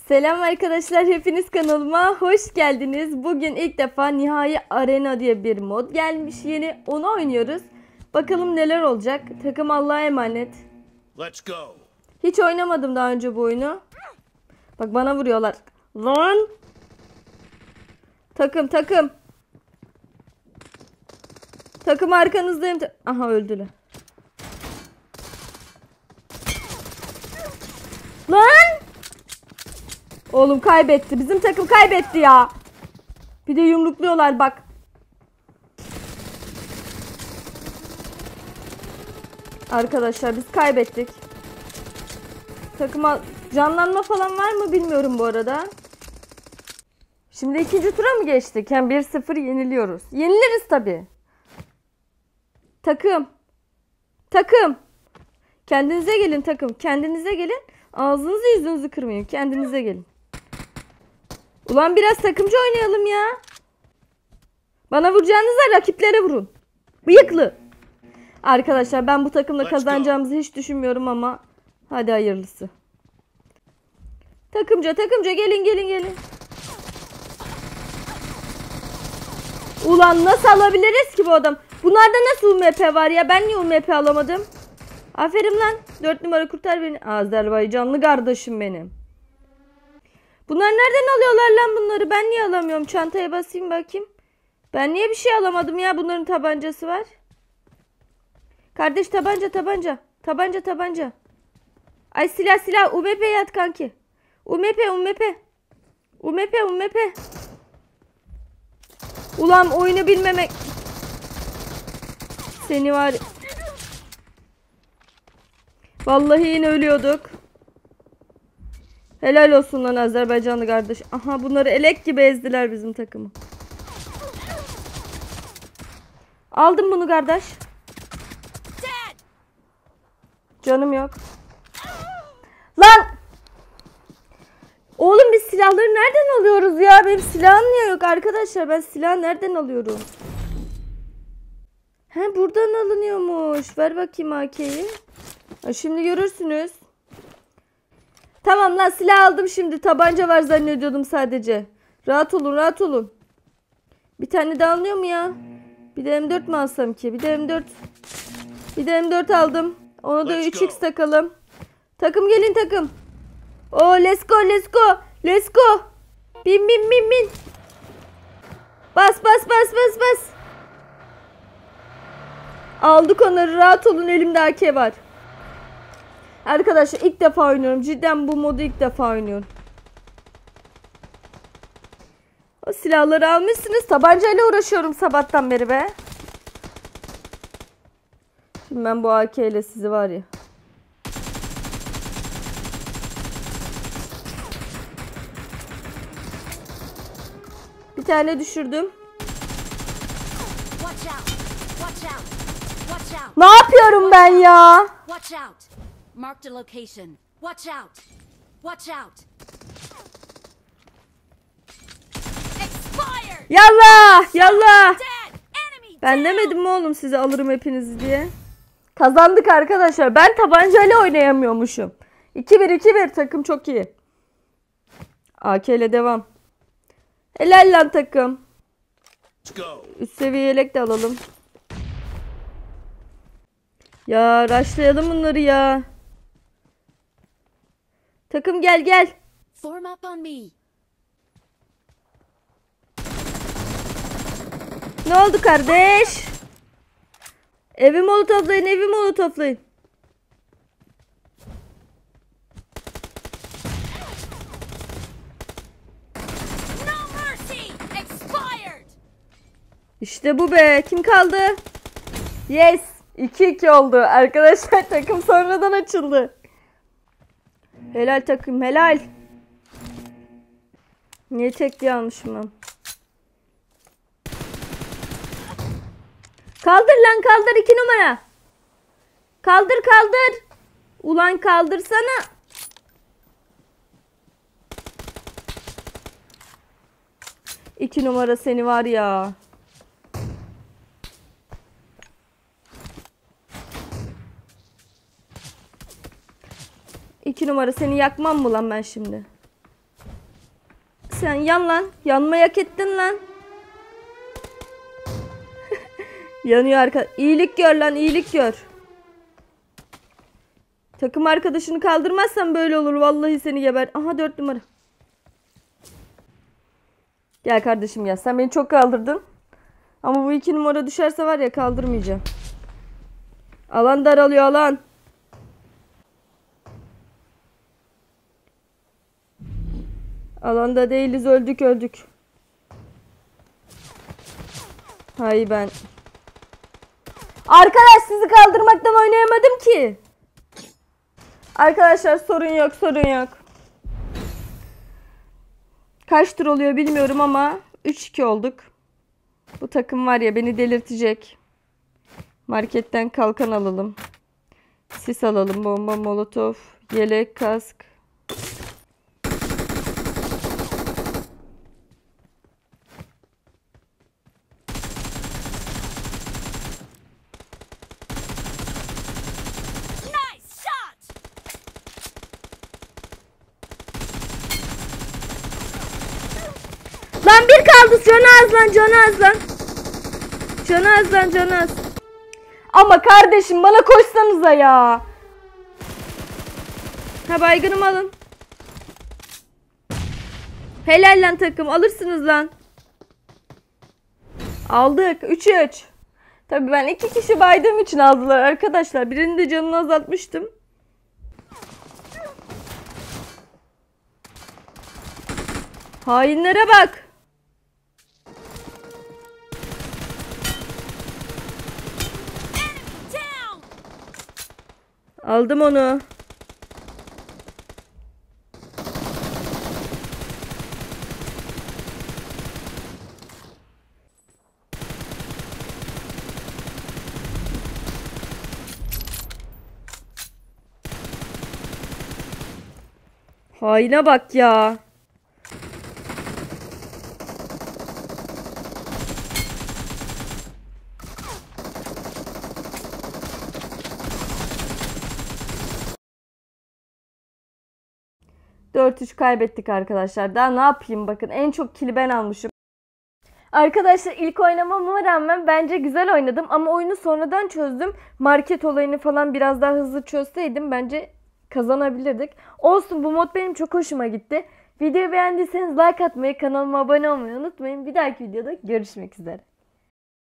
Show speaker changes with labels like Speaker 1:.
Speaker 1: Selam arkadaşlar, hepiniz kanalıma hoş geldiniz. Bugün ilk defa Nihai Arena diye bir mod gelmiş yeni. Onu oynuyoruz. Bakalım neler olacak. Takım Allah'a emanet.
Speaker 2: Let's go.
Speaker 1: Hiç oynamadım daha önce bu oyunu. Bak bana vuruyorlar. Lan! Takım. Takım arkanızdayım. Aha öldüler. Lan! Oğlum kaybetti. Bizim takım kaybetti ya. Bir de yumrukluyorlar bak. Arkadaşlar biz kaybettik. Takıma canlanma falan var mı bilmiyorum bu arada. Şimdi ikinci tura mı geçtik? Yani 1-0 yeniliyoruz. Yeniliriz tabii. Takım. Kendinize gelin takım. Kendinize gelin. Ağzınızı yüzünüzü kırmayın. Kendinize gelin. Ulan biraz takımcı oynayalım ya. Bana vuracağınızda rakiplere vurun. Bıyıklı. Arkadaşlar ben bu takımla kazanacağımızı hiç düşünmüyorum ama hadi hayırlısı. Takımca gelin. Ulan nasıl alabiliriz ki bu adam? Bunlarda nasıl UMP var ya? Ben niye UMP alamadım? Aferin lan. 4 numara kurtar beni. Azerbaycanlı kardeşim benim. Bunlar nereden alıyorlar lan bunları? Ben niye alamıyorum? Çantaya basayım bakayım. Ben niye bir şey alamadım ya? Bunların tabancası var. Kardeş tabanca. Tabanca. Ay silah. UMP'ye at kanki. UMP. Ulan oyunu bilmemek. Seni var. Vallahi yine ölüyorduk. Helal olsun lan Azerbaycanlı kardeş. Aha bunları elek gibi ezdiler bizim takımı. Aldım bunu kardeş. Canım yok. Lan! Oğlum biz silahları nereden alıyoruz ya? Benim silahım niye yok arkadaşlar? Ben silahı nereden alıyorum? He buradan alınıyormuş. Ver bakayım AK'yi. Şimdi görürsünüz. Tamam lan silah aldım şimdi. Tabanca var zannediyordum sadece. Rahat olun. Bir tane daha alınıyor mu ya? Bir de M4 mi alsam ki? Bir de M4 aldım. Ona da 3x takalım. Takım gelin takım. Let's go. Bin. Bas. Aldık onları, rahat olun, elimde AK var. Arkadaşlar ilk defa oynuyorum. Cidden bu modu ilk defa oynuyorum. O silahları almışsınız. Tabancayla uğraşıyorum sabahtan beri be. Şimdi ben bu AK ile sizi var ya. Bir tane düşürdüm. Ne yapıyorum ben ya?
Speaker 3: Marked a location. Watch out. Expired.
Speaker 1: Yallah. Ben demedim mi oğlum size alırım hepinizi diye. Kazandık arkadaşlar. Ben tabancayla oynayamıyormuşum. 2-1 takım çok iyi. AK ile devam. Helal lan takım. Üst seviye yelek de alalım. Ya rushlayalım bunları ya. Takım gel.
Speaker 3: Form up on me.
Speaker 1: Ne oldu kardeş? Evi molotoflayın.
Speaker 3: No mercy. Expired.
Speaker 1: İşte bu be. Kim kaldı? Yes. 2-2 oldu. Arkadaşlar takım sonradan açıldı. Helal takım helal. Niye çekti almışım ben? Kaldır 2 numara. Kaldır. Ulan kaldırsana. İki numara seni var ya. İki numara seni yakmam mı lan ben şimdi? sen. Yan lan. Yanmayı hak ettin lan. Yanıyor arka. İyilik gör lan, iyilik gör. Takım arkadaşını kaldırmazsan böyle olur. Vallahi seni geber. Aha 4 numara. Gel kardeşim gel. Sen beni çok kaldırdın. Ama bu 2 numara düşerse var ya kaldırmayacağım. Alan daralıyor alan. Alanda değiliz, öldük. Hay ben. Arkadaş sizi kaldırmaktan oynayamadım ki. Arkadaşlar sorun yok. Kaç tur oluyor bilmiyorum ama 3-2 olduk. Bu takım var ya beni delirtecek. Marketten kalkan alalım. Sis alalım, bomba, molotof, yelek, kask. Lan bir kaldı. Canı az lan. Ama kardeşim bana koşsanıza ya. Ha baygınımı alın. Helal lan takım. Alırsınız lan. Aldık. 3-3. Tabii ben 2 kişi baydığım için aldılar arkadaşlar. Birinin de canını azaltmıştım. Hainlere bak. Aldım onu. Haine bak ya. ...4-3 kaybettik arkadaşlar. Daha ne yapayım bakın. En çok kili ben almışım. Arkadaşlar ilk oynamama rağmen bence güzel oynadım. Ama oyunu sonradan çözdüm. Market olayını falan biraz daha hızlı çözseydim bence kazanabilirdik. Olsun, bu mod benim çok hoşuma gitti. Videoyu beğendiyseniz like atmayı, kanalıma abone olmayı unutmayın. Bir dahaki videoda görüşmek üzere.